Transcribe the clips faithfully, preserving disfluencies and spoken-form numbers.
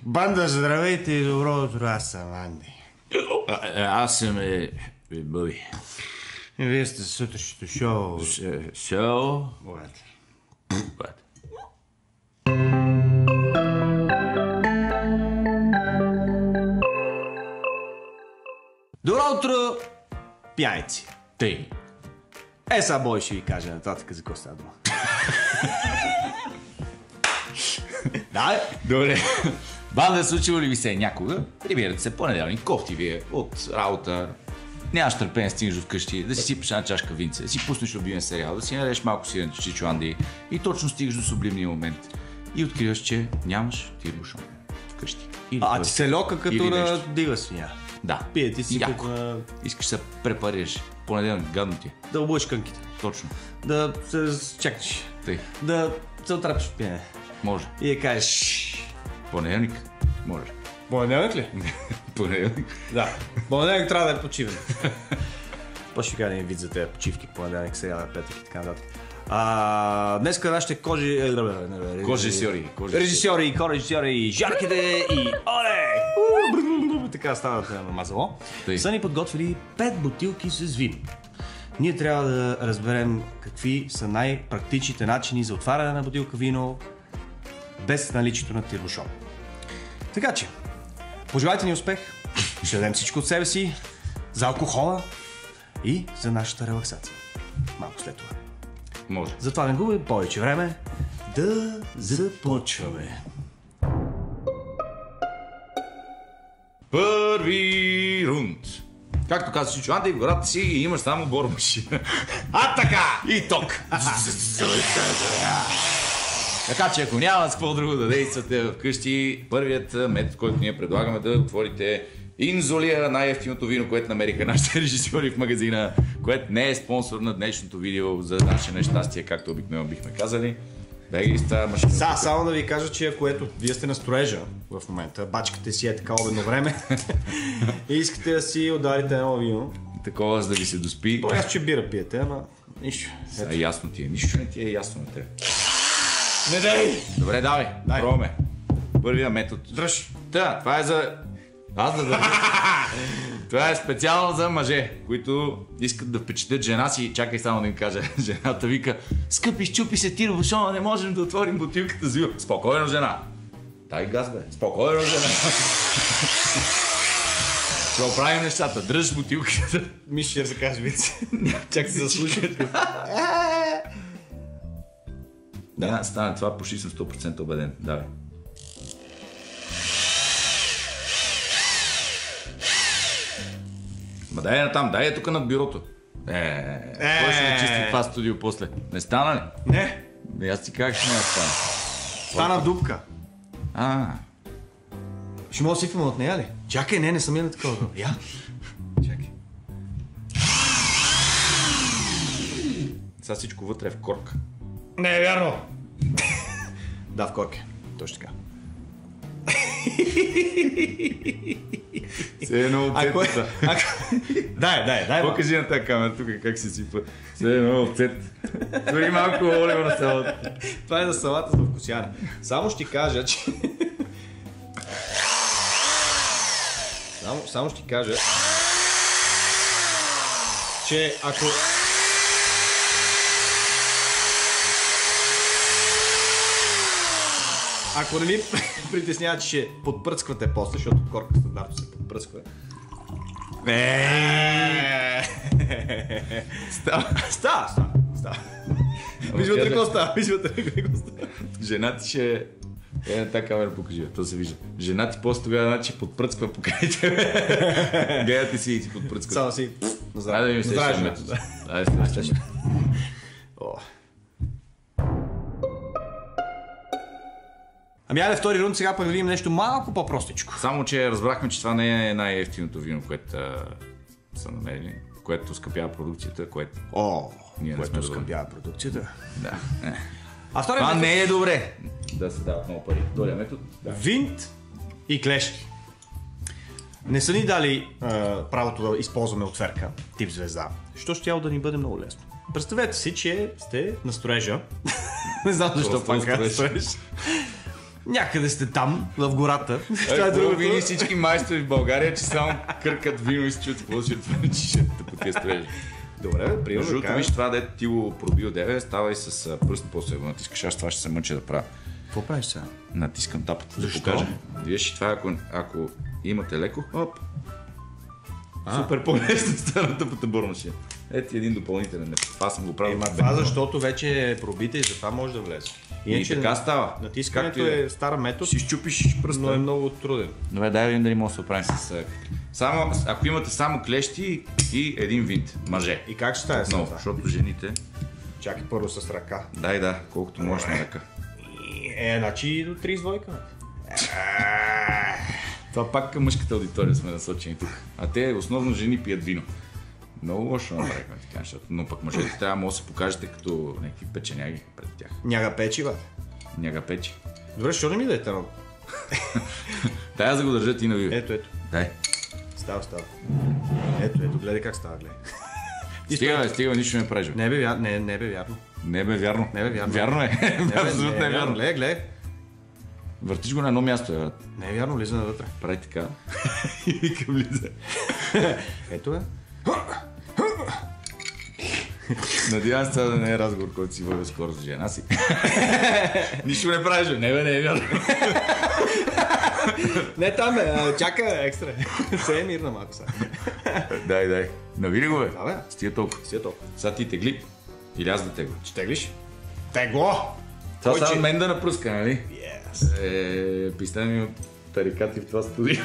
Банда, здравейте и добро утро, аз съм Анди. Аз съм е... Бъби. И вие сте сутрешното шоу. Шоу? What? What? Добро утро, пияйци. Тъй. Е, сега Бой ще ви кажа нататък за какво става дума. Да, Добре. Банда, случило ли ви се някога? Прибирате се понеделник, кофти вие от работа. Нямаш търпение, стигнеш до вкъщи, да си сипеш една чашка винце, да си пуснеш любимен сериал, да си налеш малко сирене чичо Анди и точно стигаш до сублимния момент и откриваш, че нямаш тирбушон вкъщи. Или а път, ти се лока като или на нещо. дива свиня. Да. Пие ти си Яко. като на... Искаш да се препарираш. Понеделник, гадно ти е. Да обуеш кънките. Точно. Да се чакаш. Тъй. Да се отрапиш в пиене. Може. И да кажеш... Понеделник? Може. Понеделник ли? Понеделник? Да. Понеделник трябва да е почивен. По ще кажа един вид за тези почивки, понеделник, сега, петък и така нататък. А, днеска нашите кожи... Кожесьори. Режисьори и корежисьори, жарките и оле! Така става на мазало. Тъй. Са ни подготвили пет бутилки с вино. Ние трябва да разберем какви са най-практичните начини за отваряне на бутилка вино без наличието на тирбушон. Така че, пожелайте ни успех, ще дадем всичко от себе си за алкохола и за нашата релаксация. Малко след това. Може. Затова не губим повече време да започваме. Първи рунд. Както каза Чичо Анди, в гората си и имаш само бормашина. А така! И ток. Така че ако няма с какво друго да действате вкъщи, първият метод, който ние предлагаме, да отворите Инзолия, най-ефтиното вино, което намериха нашите режисьори в магазина, което не е спонсор на днешното видео за наше нещастие, както обикновено бихме казали. Беги с тази машина. Са, само да ви кажа, че ако ето, вие сте на строежа в момента, бачкате си е така обедно време и искате да си ударите едно вино. Такова, за да ви се доспи. Аз че бира пиете, ама нищо. Сега ясно ти е. Нищо не ти е ясно на тебе. Не дай! Добре, давай. Дай. Пробваме. Първия метод. Дръж! Да, това е за... Аз да държа. Това е специално за мъже, които искат да впечатлят жена си. Чакай само да им кажа. Жената вика: скъпи, щупи се тирбушона, не можем да отворим бутилката с вино. Спокойно, жена. Дай газ, бе. Спокойно, жена. Ще оправим нещата. Дръж бутилката. Мисля, ще се каже вице. Чакай се заслушайте. Да, стане това, почти съм сто процента убеден. Давай. Ма дай на там, дай е тук над бюрото. Е, кой ще чисти това студио после? Не стана ли? Не, Бе, аз ти как ще не стана? стана дупка. А, Ще мога да сипваме от нея ли? Чакай, не, не съм я на такова. Я? чакай. Сега всичко вътре е в корка. Не е вярно. Да, в корке. Точно така. Все едно от Ако е... цетата. Ако... Дай, дай, дай. Покажи на тази камера тук как се сипа. Все едно от цет. Дори малко олива на салата. Това е за салата за вкусяне. Само ще кажа, че... Само, само ще кажа, че ако... Ако не ми притеснява, че ще подпръсквате после, защото корка стандартно се подпръсква. Става, става, става, става. Виж вътре какво става, виж вътре какво става. Жена ти ще... Е, на тази камера покажи, то се вижда. Жена ти после тогава значи подпръсква покрай тебе. Гледа ти си и си подпръсква. Само си... Айде да ми следващия метод. Айде следващия метод. Ами айде втори рунд, сега пък да видим нещо малко по-простичко. Само, че разбрахме, че това не е най-ефтиното вино, което а, са намерили, което скъпява продукцията, което... О, Ние не сме което доволни. скъпява продукцията. Да. Е. А втория Това метод... не е добре да се дават много пари. Втория метод. Да. Винт и клешки. Не са ни дали а, правото да използваме отверка, тип звезда, що ще да ни бъде много лесно. Представете си, че сте на строежа. Не знам защо Просто пак на строеж. Някъде сте там, в гората. Това е другото. Вини всички майстори в България, че само къркат вино и се чуят какво ще чишетата по тия строежи. Добре, приема. Жуто, виж това, дето ти го пробил деве, става и с пръст после го натискаш, аз това ще се мъча да правя. Какво правиш сега? Натискам тапата. Защо? Да покажа. Виж това, ако, ако имате леко, оп. А. Супер по-лесно стана тъпата бормашина. Ето един допълнителен не. Това съм го правил. Ема това защото вече е пробита и затова може да влезе. И, и така става. Натискането е стар метод. Си щупиш пръста. Но е много труден. Добре, дай видим дали може да се оправим с... Само, ако имате само клещи и един винт, мъже. И как ще стане това? Защото жените... Чакай първо с ръка. Дай, да, колкото можеш на ръка. Е, значи до трийсет и двойка. Това пак към мъжката аудитория сме насочени тук. А те основно жени пият вино. Много лошо направихме така нещата. Но пък мъжете трябва да се покажете като някакви печеняги пред тях. Няга печи, бе. Няга печи. Добре, защо не ми дадете много? Тая за го държа ти на виво. Ето, ето. Дай. Става, става. Ето, ето, гледай как става, гледай. Стига, бе, стига, нищо не правиш. Не бе, вяр... не, не бе вярно. Не бе вярно. Не бе вярно. Вярно е. Не, бе, абсолютно не, е вярно. Гледай, гледай. Въртиш го на едно място, бе. Не е вярно, влиза навътре. Прави така. И вика влиза. Ето е. Надявам се да не е разговор, който си водя скоро с жена си. Нищо не правиш, бе. Не бе, не е вярно. Не там бе, чака екстра. Все е мирна малко сега. Дай, дай. Навири го, бе. Да, бе. Стига толкова. Стига толкова. Сега ти тегли. Или аз да тегля. Ще теглиш? Тегло! Това сега мен да напръска, нали? Yes. Е, писна ми от тарикати в това студио.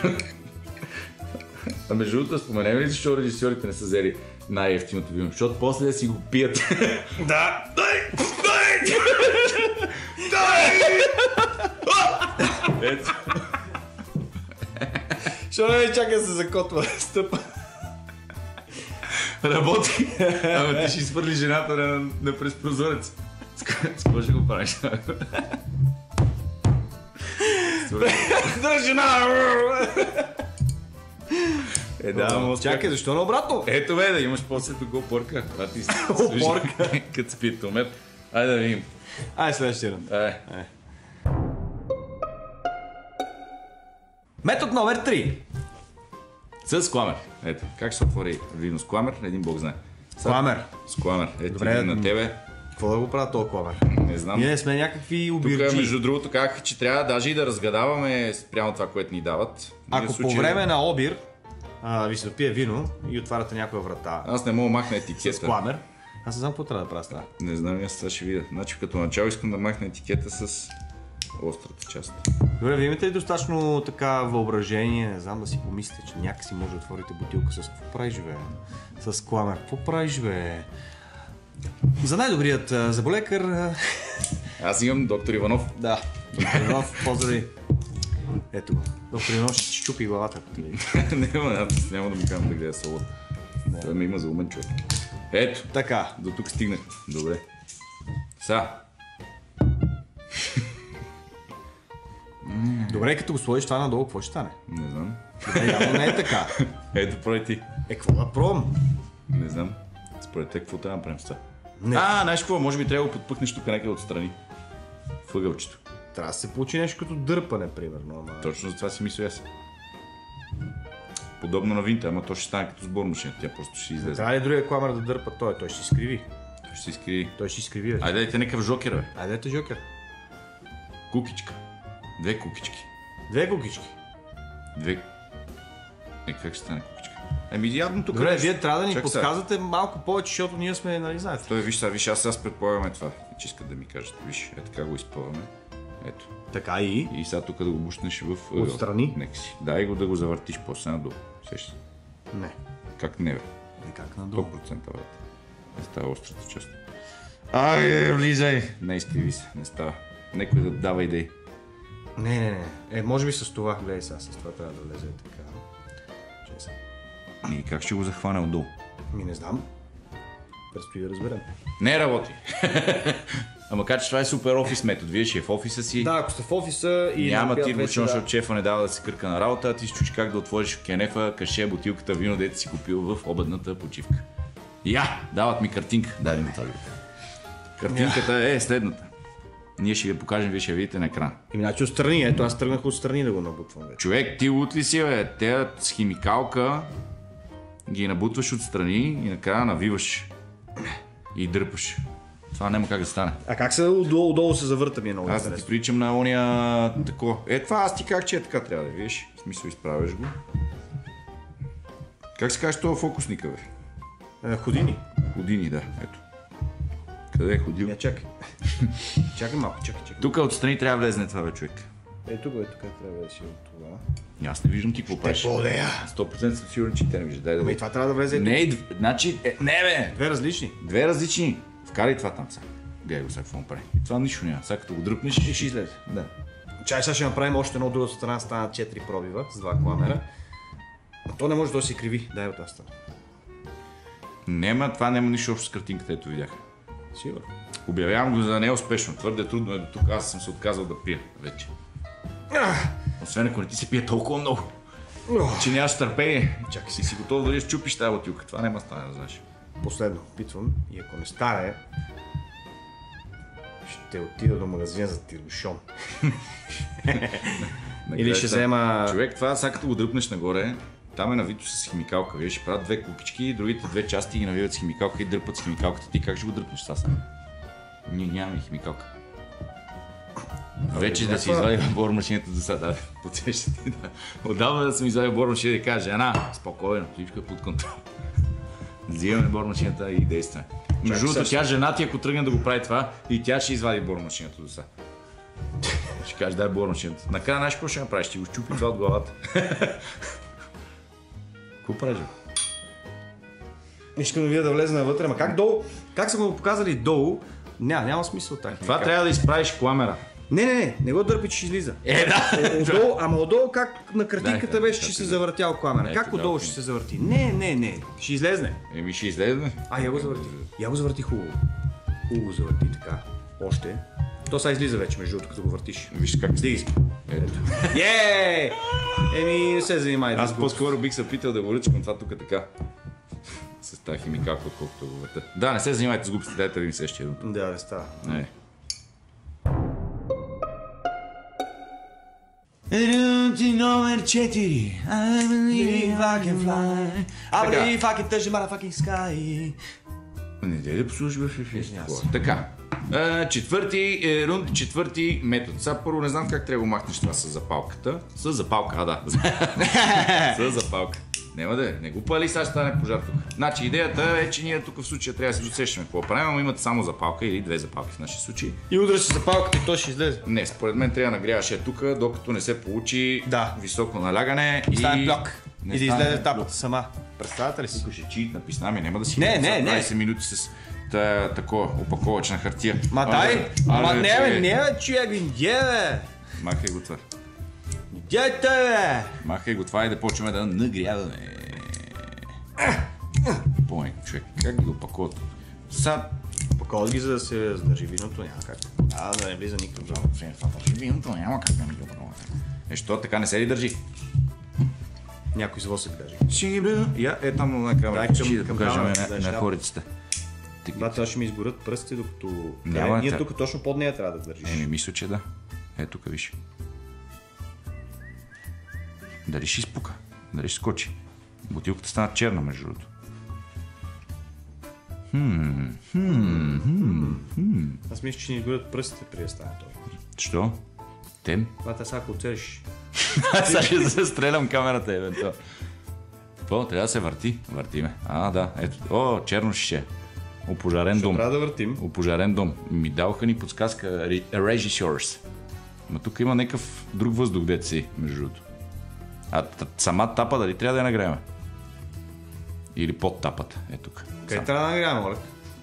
А между другото, споменем ли, защо режисьорите не са взели най-ефтиното вино? Защото после да си го пият. Да! Дай! Дай! Дай! Ето. Що не чака да се закотва стъпа? Работи. Ама ти ще изпърли жената на, на през прозорец. С какво ще го правиш? Да, жена! Е, да, но чакай, защо на обратно? Ето бе, да имаш после тук опорка. Това ти опорка. Като спи томет. Айде да видим. Ай, следващия рънд. Ай. Метод номер три. С кламер. Ето, как ще се отвори вино с кламер? Един бог знае. Кламер. С кламер. Ето, добре, на тебе. Какво да го правя този кламер? Не знам. Ние сме някакви обирджи. Тук, между другото, казах, че трябва даже и да разгадаваме спрямо това, което ни дават. Ако случай... по време на обир а, ви се допие вино и отваряте някоя врата. Аз не мога да махна етикета. С кламер. Аз не знам какво трябва да правя с това. Не знам, аз сега ще видя. Значи като начало искам да махна етикета с острата част. Добре, вие имате ли достатъчно така въображение, не знам, да си помислите, че някакси може да отворите бутилка с какво правиш, бе? С кламер. Какво правиш, бе? За най-добрият зъболекар... Аз имам доктор Иванов. Да, доктор Иванов, поздрави. Ето го. Доктор Иванов ще чупи главата. Няма, аз няма да му казвам да гледа салон. Той ме има за умен човек. Ето. Така. До тук стигнах. Добре. Са. Добре, като го сложиш това надолу, какво ще стане? Не знам. Добре, явно не е така. Ето, прави ти. Е, какво да пробвам? Не знам. Според те, какво трябва да направим с това? Не. А, знаеш какво? Може би трябва да го подпъкнеш тук някъде отстрани. Въгълчето. Трябва да се получи нещо като дърпане, примерно. Ама... Точно за това си мисля аз. Подобно на винта, ама то ще стане като сбор машина. Тя просто ще излезе. Трябва ли другия кламер да дърпа той? Той ще изкриви. Той ще се изкриви. Той ще изкриви. Бе. Айде дайте някакъв жокер, бе. Айде дайте жокер. Кукичка. Две кукички. Две кукички. Две... Е, как ще стане кукичка? Еми, явно тук... Добре, вие трябва да ни Чак подсказате сега. малко повече, защото ние сме, нали знаете. Той, виж сега, виж, аз сега предполагаме това, че искат да ми кажат. Виж, е така го изпълваме. Ето. Така и. И сега тук да го бушнеш в... Отстрани? Нека си. Дай го да го завъртиш после надолу. Сещаш се? Не. Как не, бе? Не как надолу. сто процента, бе. Не става острата част. Ай, влизай! Не изкриви се, не става. Некой да дава идеи. Не, не, не. Е, може би с това. Гледай сега, с това трябва да влезе така. Чай сега. И как ще го захвана отдолу? Ми не знам. Предстои да разберем. Не работи. Ама макар че това е супер офис метод. Вие ще е в офиса си. Да, ако сте в офиса и... Няма ти вече, защото да... шефа не дава да се кърка на работа, ти си чуеш как да отвориш в кенефа, каше, бутилката вино, дете си купил в обедната почивка. Я! Дават ми картинка. Дай ми това. Картинката е следната. Ние ще ви покажем, вие ще видите на екран. Еми, значи отстрани, ето аз тръгнах отстрани да го набутвам вече. Човек, ти лут ли си, бе? Те с химикалка ги набутваш отстрани и накрая навиваш и дърпаш. Това няма как да стане. А как се отдолу, отдолу се завърта ми е много Аз да ти приличам на ония тако. Е, това аз ти как че е така трябва да видиш. В смисъл, изправяш го. Как се казва това фокусника, бе? Е, ходини. Ходини, да. Ето. Къде е ходил? Я чакай. Чакай малко, чакай, чакай. Тук отстрани трябва да влезне това, бе, човек. Е, тук е, тук трябва да си от това. Аз не виждам ти какво правиш. По-дея. сто процента съм сигурен, че те не виждат. Дай да Ами го. това трябва да влезе. Не, е дв- значи, е, не бе! Две различни. Две различни. Вкарай това там сега. Гледай го сега какво му прави. И това нищо няма. Сега като го дръпнеш И ще излезе. Да. Чай, сега ще направим още едно от другата страна, станат четири пробива с два кламера. А то не може да се криви. Дай от тази страна. Нема, това няма нищо общо с картинката, ето видях. Сигурно. Обявявам го за неуспешно. Твърде трудно е до тук. Аз съм се отказал да пия вече. Освен ако не ти се пие толкова много, че нямаш търпение. Чакай си си готов да я щупиш тази бутилка. Това няма стане, да знаеш. Последно опитвам и ако не стане, ще отида до магазина за тирбушон. Или ще взема... Човек, това сега като го дръпнеш нагоре, там е навито с химикалка. Вие ще правят две купички, другите две части ги навиват с химикалка и дърпат с химикалката. Ти как ще го дръпнеш това сега? Ние нямаме химикалка. Вече да си извади бормашината до сега, да, подсещате, да. Отдавна да съм извадил бормашината и кажа, Ана, спокойно, всичко е под контрол. Взимаме бормашината и действаме. Между другото, тя жена ти, ако тръгне да го прави това, и тя ще извади бормашината до сега. Ще каже, дай бормашината. Накрая знаеш какво ще направиш? Ще го щупи това от главата. Какво правиш? Искам да видя да влезе навътре, ма как долу? Как са го показали долу? Няма, няма смисъл така. Това трябва да изправиш кламера. Не, не, не, не го дърпи, че ще излиза. Е, да! Отдолу, ама отдолу как на картинката Да, беше, да, че да, се да. завъртял кламера. Ето, Как да, отдолу да. ще се завърти? Не, не, не, ще излезне. Еми ще излезе. А, я го завърти. Я го завърти хубаво. Хубаво завърти така. Още. То сега излиза вече, между другото, като го въртиш. Виж как Стиги си. Ето. Йеее! Еми, не се занимай. Аз по-скоро бих се питал да го ръчкам това тук така. С тази химикалка, отколкото го върта. Да, не се занимайте с глупости, дайте да видим следващия. Да, не става. Не. Рунти номер четири. I believe I can fly. I believe I can touch the motherfucking sky. Не дай да послушаш в ефир. Така. Е, четвърти е, рунд, четвърти метод. Сега първо не знам как трябва да го махнеш това с запалката. С запалка, а да. С запалка. Няма да е. Не го пали, сега ще стане пожар тук. Значи идеята е, че ние тук в случая трябва да се досещаме какво правим, но имате само запалка или две запалки в нашия случай. И удръж се запалката и то ще излезе. Не, според мен трябва да нагряваш е тук, докато не се получи Да. високо налягане И стане блок. Не И да стане излезе блок. тапата сама. Представете ли си? Тук ще чит написна, ами няма да си Не, гледам не, сега не. двайсет минути с тая такова опаковачна хартия. Ма Але, дай! Ма але, не, че- бе, не, бе, човек, ви не, бе! Махай го това. Дете, бе! Махай го това и да почваме да нагряваме. Помни, човек, как ги го опаковат? Са... Паковат ги, за да се задържи виното, няма как. А, да не влиза никакъв жал. Виното няма как да ми го опаковат. Е, що така не се ли държи? Някой с восък даже. Шибра. Я, е там на камера. Дай към- Ще да към покажем камерата, на, да, на ще хорицата. Да, това ще ми изгорят пръстите, докато... Няма, Къде? Ние тя- тук точно под нея трябва да държиш. Еми, мисля, че да. Е, тук виж. Дали ще изпука? Дали ще скочи? Бутилката стана черна, между другото. Хм, хм, хм, хм. Аз мисля, че ни изгорят пръстите при да стане това. Що? Тем? Това сега ако оцелиш. Сега ще застрелям камерата, евентуално. Какво? Трябва да се върти. Въртиме. А, да. Ето. О, черно шише. Опожарен дом. Трябва да въртим. Опожарен дом. Ми даваха ни подсказка Regisseurs. Ма тук има някакъв друг въздух, дет си, между другото. А т- сама тапа дали трябва да я нагряваме? Или под тапата? Е тук. Къде трябва да нагряваме, Олег?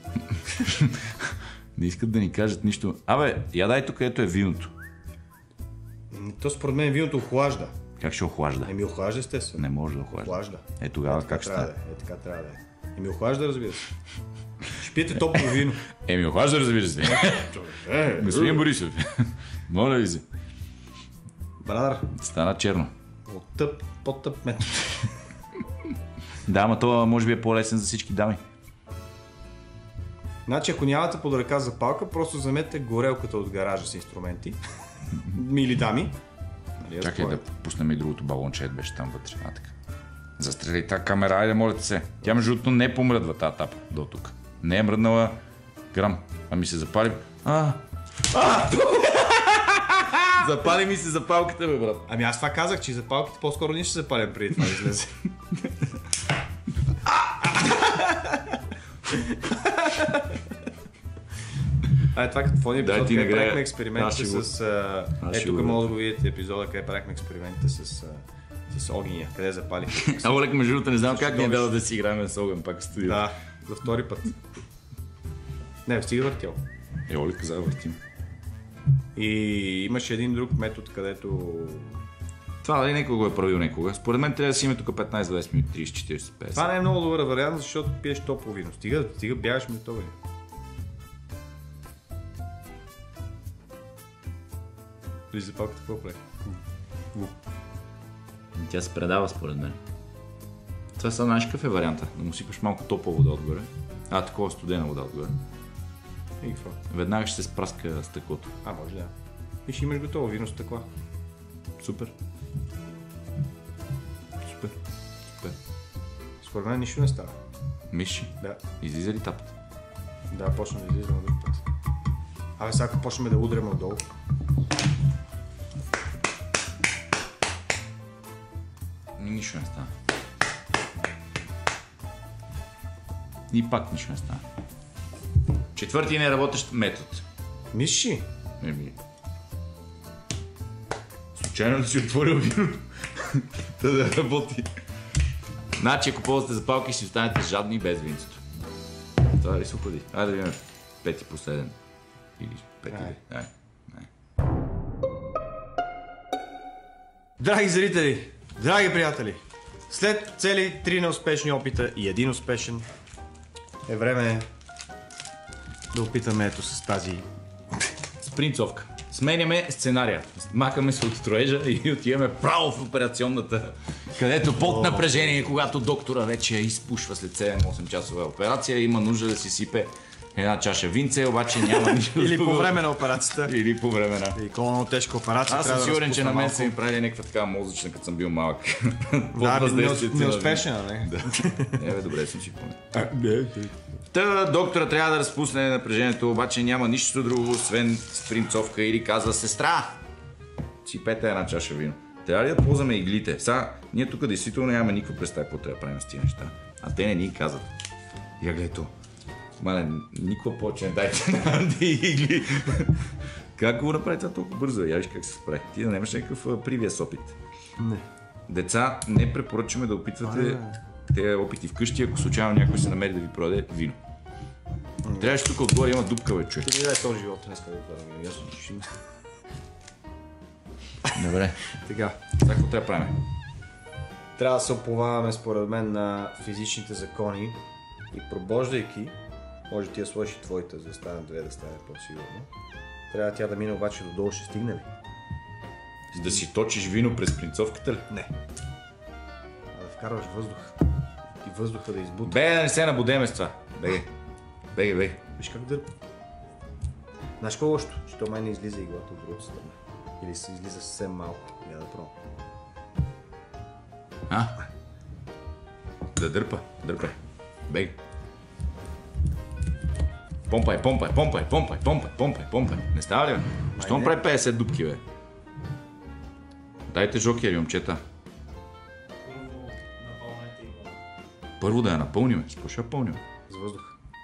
Не искат да ни кажат нищо. Абе, я дай тук, ето е виното. М, То според мен виното охлажда. Как ще охлажда? Еми охлажда естествено. Не може да охлажда. Охлажда. Е тогава Така как ще трябва да стане? е. Е, така трябва да е. Еми охлажда, разбира се. Ще пиете топло вино. Еми охлажда, разбира се. Е, Господин Борисов, моля ви се. Брадър, Стана черно. от тъп, по-тъп метод. Да, ама това може би е по-лесен за всички дами. Значи, ако нямате под ръка запалка, просто вземете горелката от гаража с инструменти. Мили дами. Нали, чакай да пуснем и другото балонче, беше там вътре. А, така. Застрели тази камера, айде, моля се. Тя между другото не помръдва тази тапа до тук. Не е мръднала грам. А ми се запали. А! А! Запали ми се запалката, бе, брат. Ами аз това казах, че запалките по-скоро ние ще се запалим преди това да излезе. А, това като фони епизод, къде правихме експериментите с... Е, тук мога да го видите епизода, къде правихме експериментите с, с огъня, къде запали. А, Олег, между другото, не знам как ни е дал да си играем с огън пак в студио. Да, за втори път. Не, стига въртял. Е, Олег каза въртим. И имаше един друг метод, където... Това дали някой го е правил някога. Според мен трябва да си има тук петнайсет двайсет минути, трийсет четирийсет петдесет. Това не е много добър вариант, защото пиеш топло вино. Стига, стига бягаш ми това вино. Или запалката какво прави? Тя се предава според мен. Това са, знаеш какъв е варианта? Да му сипаш малко топла вода отгоре. А, такова студена вода отгоре. И какво? Веднага ще се спраска стъклото. А, може да. И ще имаш готово вино стъкла. Супер. Супер. Супер. Според мен нищо не става. Миши? Да. Излиза ли тапата? Да, почна да излизаме друг път. Абе, сега ако почнем да удряме отдолу. Нищо не става. И пак нищо не става. Четвърти неработещ метод. Миши? Еми. Случайно да си отворил вино. Та да работи. Значи, ако ползвате запалки, си останете жадни без винцето. Това ли се ходи? Айде да видим пети последен. Или пети ли? Ай. Ай. Драги зрители, драги приятели, след цели три неуспешни опита и един успешен, е време да опитаме ето с тази спринцовка. Сменяме сценария. Макаме се от строежа и отиваме право в операционната, където под напрежение, когато доктора вече изпушва след седем-осем часова операция, има нужда да си сипе една чаша винце, обаче няма нищо. Или по време на операцията. Или по време на... Или колко много тежка операция. Аз съм сигурен, че на мен са ми правили някаква така мозъчна, като съм бил малък. Да, неуспешна, не? Да. Е, бе, добре съм си помня. Та доктора трябва да разпусне напрежението, обаче няма нищо друго, освен спринцовка или казва: сестра, сипете една чаша вино. Трябва ли да ползваме иглите? Сега, ние тук действително нямаме никаква представа какво трябва да правим с тия неща. А те не ни казват. Я гледай то. Мале, никога повече не дайте на Анди игли. Как го направи това толкова бързо? Я виж как се справи. Ти да нямаш някакъв привиес опит. Не. Деца, не препоръчваме да опитвате тези опити вкъщи, ако случайно някой се намери да ви продаде вино. Трябваше тук отгоре има дупка, бе, човек. Ти не дай този живот, днес да ви ясно, че ще... Добре. Така. Сега какво трябва да правим? Трябва да се оповаваме според мен на физичните закони и пробождайки, може ти да сложиш и твоите, за да стане две, да стане по-сигурно. Трябва тя да мине обаче додолу, ще стигне ли? Да си точиш вино през принцовката ли? Не. А да вкарваш въздух. И въздуха да избута. Бе, да не се набудеме с това. Беге. Беге, беге. Виж как дърпа. Знаеш какво лошото? Че то май не излиза иглата от другата страна. Или се излиза съвсем малко. Я да пробвам. А? Да дърпа. Дърпа. Беге. Помпай, помпай, помпай, помпай, помпай, помпай, помпай. Не става ли, бе? Що му прави петдесет дупки, бе? Дайте жокери, момчета. Първо да я напълним. С какво ще я пълним? С въздух.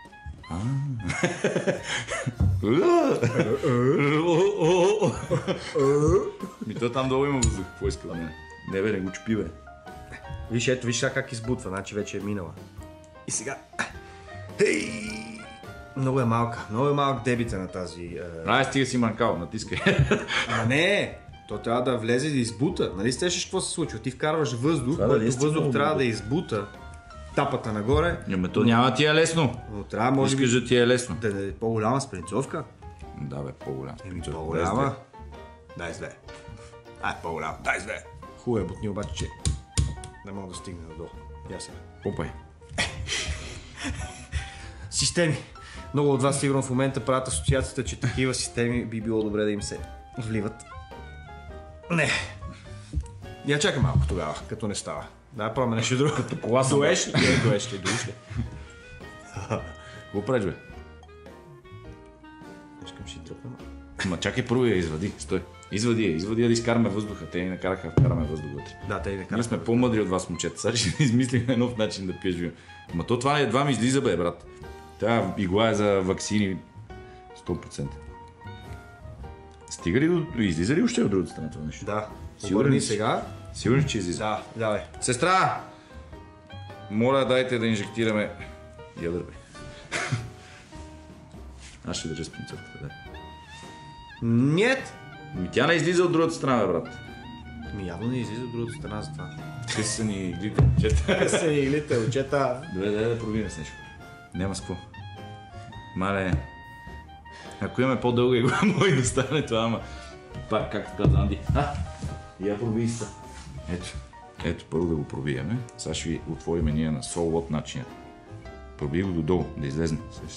Ми то там долу има въздух. Какво иска да не? Не бе, не го чупи, бе. Виж, ето, виж сега как избутва, значи вече е минала. И сега... Хей! Много е малка, много е малък дебита на тази... Ай, стига си манкал, натискай. Ама не! То трябва да влезе и да избута. Нали сещаш какво се случва? Ти вкарваш въздух, който въздух трябва да избута тапата нагоре. Ама то няма ти е лесно. Но трябва, може би, искаш да ти е лесно. Да е по-голяма спринцовка. Да, бе, по-голяма. Еми, по-голяма. Дай с две. Ай, по-голяма. Дай с две. Хубаво е бутни, обаче, че не мога да стигне надолу. Я сега. Попай. Системи. Много от вас сигурно в момента правят асоциацията, че такива системи би било добре да им се вливат. Не. Я чакай малко тогава, като не става. Да, пробваме нещо друго. Като кола съм. Доеш ли? Не, доеш ли, доеш ли? Го правиш, бе? Искам си тръпна. Ма чакай първо я извади, стой. Извади я, извади я да изкараме въздуха. Те ни накараха да вкараме въздух вътре. Да, те и накараха. Ние сме по-мъдри от вас, момчета. Сега ще измислим нов начин да пиеш вино. Ма то това едва ми излиза, бе, брат. Тя игла е за ваксини сто процента. Стига ли до... Излиза ли още от другата страна това нещо? Да. Сигурен Обърни си? сега. Сигурен, че излиза? Да, давай. Сестра! Моля, дайте да инжектираме ядър, бе. Аз ще държа спинцовката, да. Нет! Ми тя не излиза от другата страна, бе, брат. Ми явно не излиза от другата страна за това. Те са ни иглите, момчета. Се иглите, очета. Добре, дай да пробиме с нещо. Няма с какво. Мале, ако имаме по-дълга игла, може да стане това, ама пак, както каза Анди. А, я проби са. Ето, ето първо да го пробиеме. Сега ще ви отворим ние на солод начина. Проби го додолу, да излезне.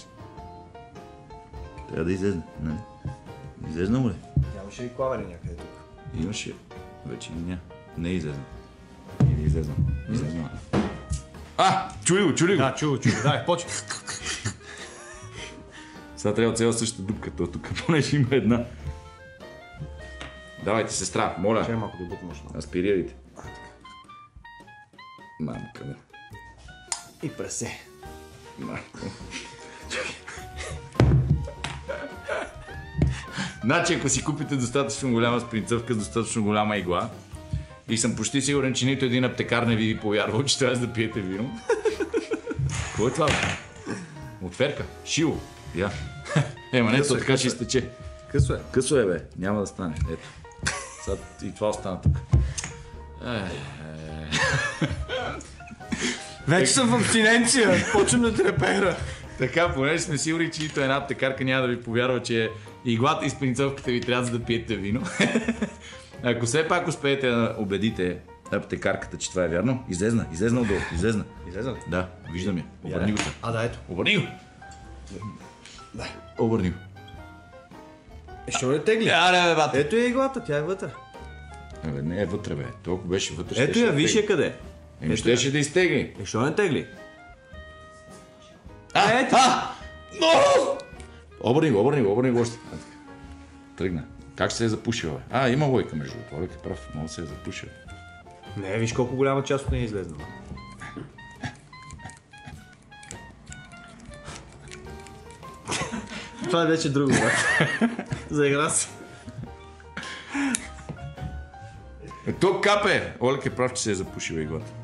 Трябва да излезне, нали? Излезна му ли? Нямаше ли клавери някъде тук? Имаше, вече няма. Не е излезна. Или излезна. Излезна. А, чули го, чули го. Да, чу, чу. Дай, почва. Сега трябва цяла същата дупка, то тук, понеже има една. Давайте, сестра, моля. Чай малко да бутам още. Аспирирайте. Мамка му. И прасе. Мамка му. Значи, ако си купите достатъчно голяма спринцовка с достатъчно голяма игла, и съм почти сигурен, че нито един аптекар не ви повярвал, че трябва да пиете вино. Какво е това, бе? Отверка. Шило. Я. Ема не, то така ще изтече. Късо е. Късо е, бе. Няма да стане. Ето. Сега и това остана тук. Вече съм в абстиненция. Почвам да трепера. Така, понеже сме сигурни, че нито една аптекарка няма да ви повярва, че иглата и спринцовката ви трябва за да пиете вино. Ако все пак успеете да убедите аптекарката, че това е вярно, излезна, излезна отдолу, излезна. Излезна ли? Да, виждам я. Обърни го се. А, да, ето. Обърни го! Дай. Обърни го. Е, що не тегли? Аре, бе, бате. Ето е иглата, тя е вътре. Абе, не е вътре, бе. Толкова беше вътре. Ето щеше я, да виж тегли. я къде. Еми, щеше да изтегли. Е, що не тегли? А, ето! Но! Обърни го, обърни го, обърни го още. Тръгна. Как се е запушила, бе? А, има лойка между това. Олег е прав, много се е запушила. Не, виж колко голяма част от нея е излезнала. Това е вече друго, брат. Заигра се. Е, то капе! Олег е прав, че се е запушила иглата.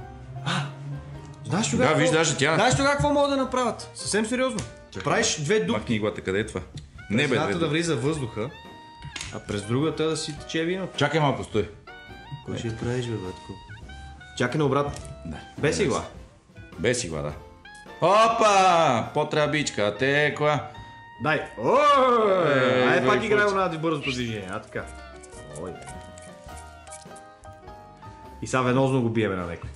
Знаеш тогава, Да, виж, какво- даже тя- Знаеш тогава какво могат да направят? Съвсем сериозно. Правиш две дупки. Махни иглата, къде е това? Не, бе, Едната две да дупки. влиза въздуха, а през другата да си тече вино. Чакай малко, стой. Кой ще правиш, бе, братко? Чакай на обратно. Да. Без игла. Без игла, да. Опа! По-трабичка, текла. Дай. Ой! Ей, Ай, пак бе, играе който- на бързото движение. А, така. Ой. И сега венозно го биеме на някой.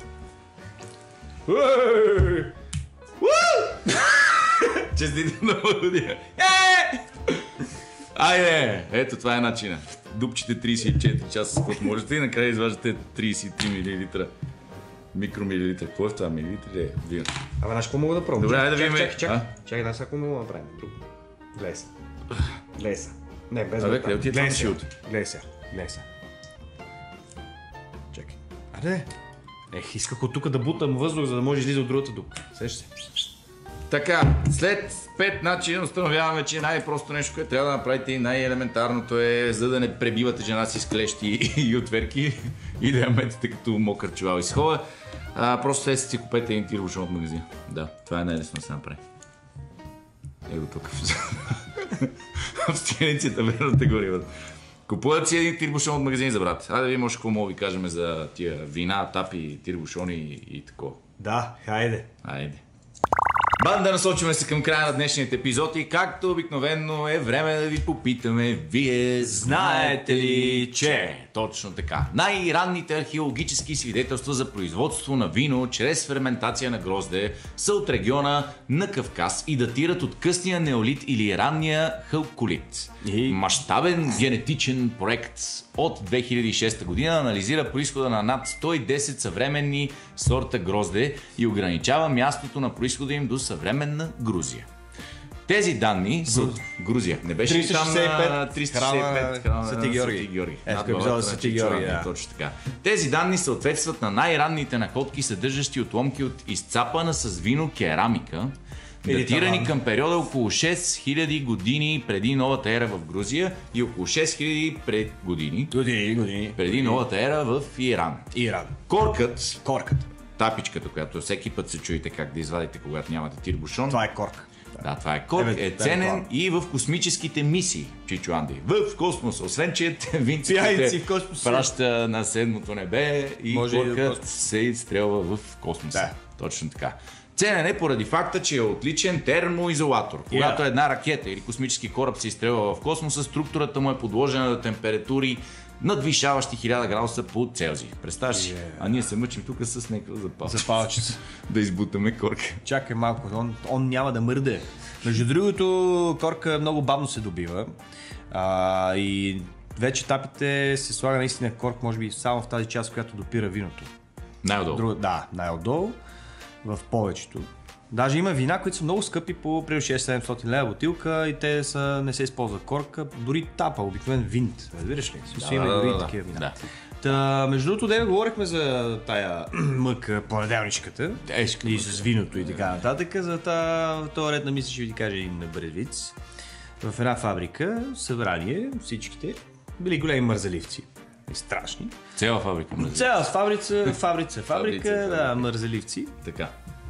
Честито на година. Е! Айде! Ето, това е начина. Дупчите трийсет и четири часа, с което можете и накрая изваждате трийсет и три милилитра. Микромилилитра. Какво е това? Милилитри е вино. Абе, знаеш какво мога да пробвам? Добре, айде да Чакай, видим. Чакай, чакай. А? Чакай, знаеш какво мога да направим? Друго. Гледай се. Гледай се. Не, без Абе, врата. къде отиде Гледай това се. шилото? Гледай се. Гледай се. Чакай. Аре. Ех, исках от тук да бутам въздух, за да може излиза от другата дупка. Сеща се. Така, след пет начина установяваме, че най-просто нещо, което трябва да направите и най-елементарното е, за да не пребивате жена си с клещи и отверки и да я метите като мокър чувал и схова. А, просто след си купете един тирбушон от магазин. Да, това е най-лесно да се направи. Его тук. Абстиненцията, верно те гори. Купуват си един тирбушон от магазин за брат. Айде да видим още какво мога ви кажем за тия вина, тапи, тирбушони и, и такова. Да, хайде. Айде. Банда, насочваме се към края на днешният епизод и както обикновено е време да ви попитаме, вие знаете ли, че... Точно така. Най-ранните археологически свидетелства за производство на вино чрез ферментация на грозде са от региона на Кавказ и датират от късния неолит или ранния халколит. И... Мащабен генетичен проект от две хиляди и шеста година анализира произхода на над сто и десет съвременни сорта грозде и ограничава мястото на произхода им до съвременна Грузия. Тези данни са от Грузия. Не беше ли там на триста шейсет и пет храна Свети Георги? Георги. Е, в епизода Свети Георги, да. Точно така. Тези данни съответстват на най-ранните находки, съдържащи отломки от изцапана с вино керамика, датирани към периода около шест хиляди години преди новата ера в Грузия и около шест хиляди пред години, Години, години. преди новата ера в Иран. Иран. Коркът, Корката. тапичката, която всеки път се чуете как да извадите, когато нямате тирбушон. Това е корк. Да, това е корк. Е, Е ценен да, и в космическите мисии, Чичо Анди. В космоса. Освен, че Винци Пияйци в космоса. праща на седмото небе и Може и коркът да се изстрелва в космоса. Да. Точно така. Ценен е поради факта, че е отличен термоизолатор. Когато Yeah. една ракета или космически кораб се изстрелва в космоса, структурата му е подложена на температури надвишаващи хиляда градуса по Целзий. Представяш си? Yeah. А ние се мъчим тук с някаква запалчица. Запалчица. Да избутаме корка. Чакай малко, он, он няма да мърде. Между другото, корка много бавно се добива. А, и вече тапите се слага наистина корк, може би само в тази част, която допира виното. Най-отдолу. Друг, да, най-отдолу. В повечето. Даже има вина, които са много скъпи по при шест-седемстотин лева бутилка и те са, не се използва корка, дори тапа, обикновен винт. Разбираш ли? Смисъл, Да, има да, дори да, такива вина. да. Та, между другото, днес говорихме за тая мъка понеделничката. Тежка И мъка. с виното и така нататък. За този ред на мисля ще ви кажа един бревиц. В една фабрика, събрание, всичките, били големи мързеливци. И страшни. Цяла фабрика. мързи. Цяла фабрица, фабрица, фабрика, Фабрица, да, фабрика. мързеливци. Така.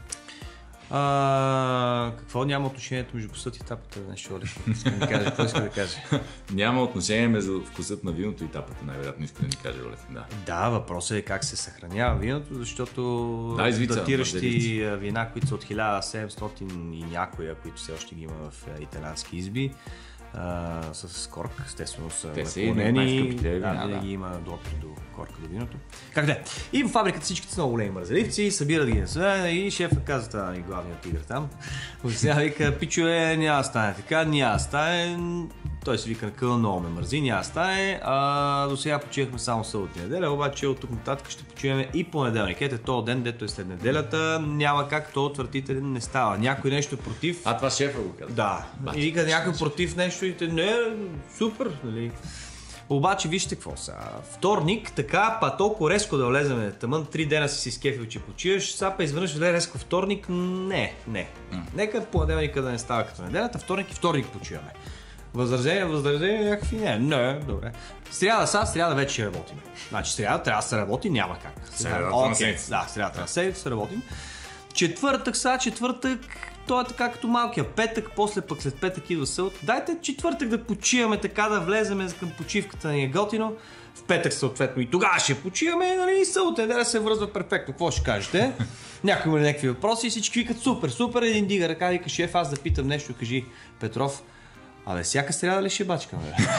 А, какво няма отношението между вкусът и тапата? Нещо лесно. Искам да кажа. Какво иска да кажа? Няма отношение между вкусът на виното и тапата, най-вероятно иска да ни каже Олег. Да. Да, въпросът е как се съхранява виното, защото Да, извица, датиращи мързеливци. вина, които са от хиляда и седемстотин и някоя, които все още ги има в а, италиански изби, а, с корк, естествено са Те са и наклонени. най-скъпите вина, Да, да. винаги има допир до корка, до виното. Как да е? И в фабриката всичките са много големи мързеливци, събират ги на събрание и шефът каза, това е главният тигър там. Сега вика, пичове, няма да стане така, няма да стане. Той си вика, къл много ме мързи, няма да стане. А, до сега почивахме само събота и неделя, обаче от тук нататък ще почиваме и понеделник. Ето този ден, дето е след неделята, няма как то отвратителен не става. Някой нещо против. А това шефа го каза. Да. Бати, И вика някой против нещо и те, не, супер, нали. Обаче вижте какво са. Вторник, така, па толкова резко да влеземе, тъмън три дена си си скефил, че почиваш, сапа изведнъж влезе резко вторник, не, не. Mm. Нека понеделника да не става като неделята, вторник и вторник почиваме. Възражение, възражение, някакви не, не, добре. Сряда са, сряда вече ще работим. Значи сряда трябва да се работи, няма как. Срядата Окей, на седмица. Да, сряда трябва да седмица се работим. Четвъртък са, четвъртък, то е така като малкия петък, после пък след петък идва събота. Дайте четвъртък да почиваме, така да влеземе към почивката ни е готино. В петък съответно и тогава ще почиваме, нали, и събота неделя се връзва перфектно. Какво ще кажете? Някой има ли някакви въпроси и всички викат супер, супер, един дига ръка, вика шеф, аз да питам нещо, кажи Петров. Абе, всяка сряда ли ще бачкаме?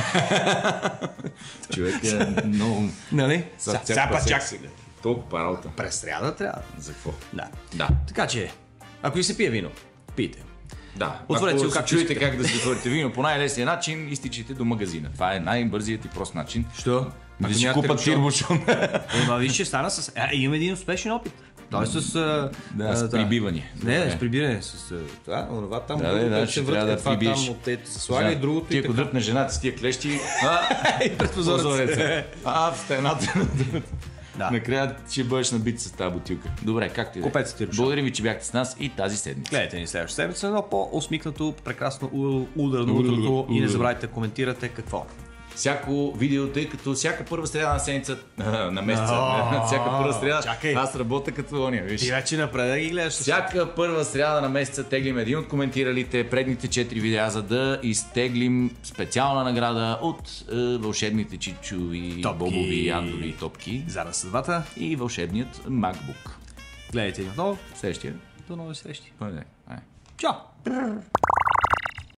Човек е много... Нали? Сега Сега па чак. Толкова паралта. През сряда трябва. За какво? Да. Да. Така че, ако ви се пие вино, пийте. Да. Отворете Ако си, как чуете искате. как да си отворите вино по най-лесния начин, изтичайте до магазина. Това е най-бързият и прост начин. Що? Да си купат тирбушон. Ема виж, ще стана с... А, имаме един успешен опит. Той с... а, Да, а, с прибиване. Не, Добре. с прибиране. С а, това, онова там. Да, другото, да, което ще се трябва въртка, да това прибиеш. там от ето се слага и другото Ти и ако така. дръпне жената с тия клещи, а, И пред прозореца. а в стената. Да. Накрая ще бъдеш набит с тази бутилка. Добре, както и да е. Купете тирбушон. Благодаря ви, че бяхте с нас и тази седмица. Гледайте ни следващата седмица, но по-усмикнато, прекрасно, у- ударно утрото и не забравяйте да коментирате какво. Всяко видео, тъй като всяка първа среда на седмица, на месеца, А, всяка първа среда, чакай. аз работя като ония, виж. Ти вече напред да ги гледаш. Всяка първа среда на месеца теглим един от коментиралите предните четири видеа, за да изтеглим специална награда от е, вълшебните чичови, Топки. бобови, андови топки За на съдбата. и вълшебният MacBook. Гледайте ни отново. Следващия. До нови срещи. Понеделник. Ай. Чао!